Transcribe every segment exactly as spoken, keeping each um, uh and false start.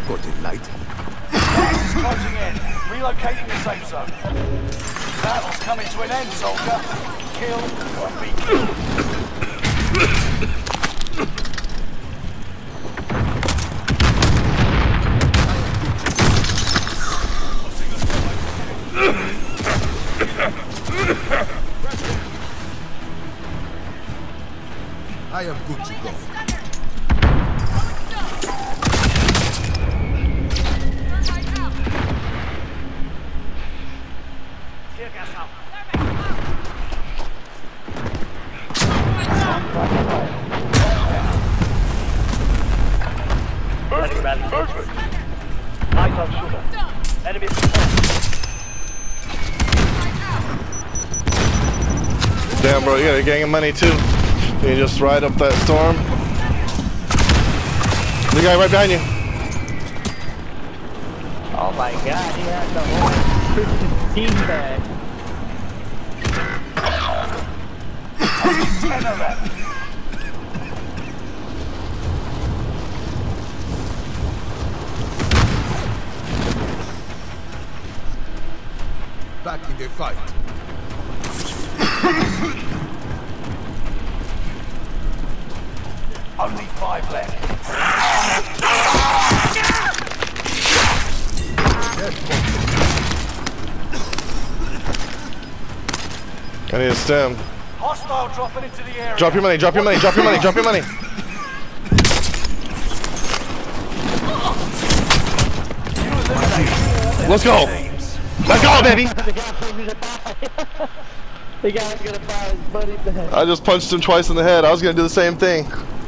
Spotted light. Gas is closing in. Relocating the safe zone. Battle's coming to an end, soldier. Kill or be killed. I am good to go. Perfect. Light on shooter. Enemy Damn, bro, you got a gang of money too. You can just ride up that storm. The guy right behind you. Oh my god, he has the whole Christian team bag. ten of them. Back in the fight. Only five left. I need a stem. Hostile dropping into the area. Drop your money, drop your money, drop your money, drop your money. Let's go. Let's go, baby. The guy's gonna buy his buddy back. I just punched him twice in the head. I was gonna do the same thing.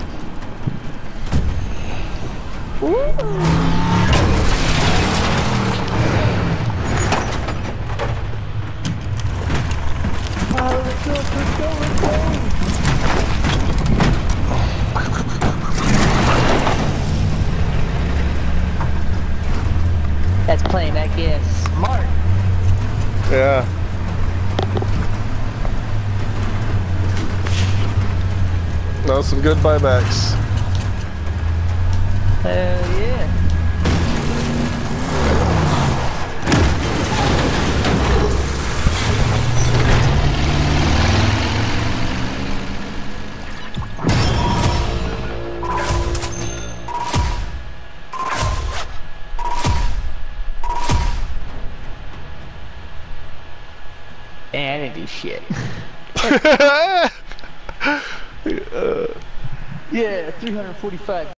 That's playing that game smart. Yeah. That was some good buybacks. Hell yeah. Man, I didn't do shit. uh. Yeah, three hundred forty-five.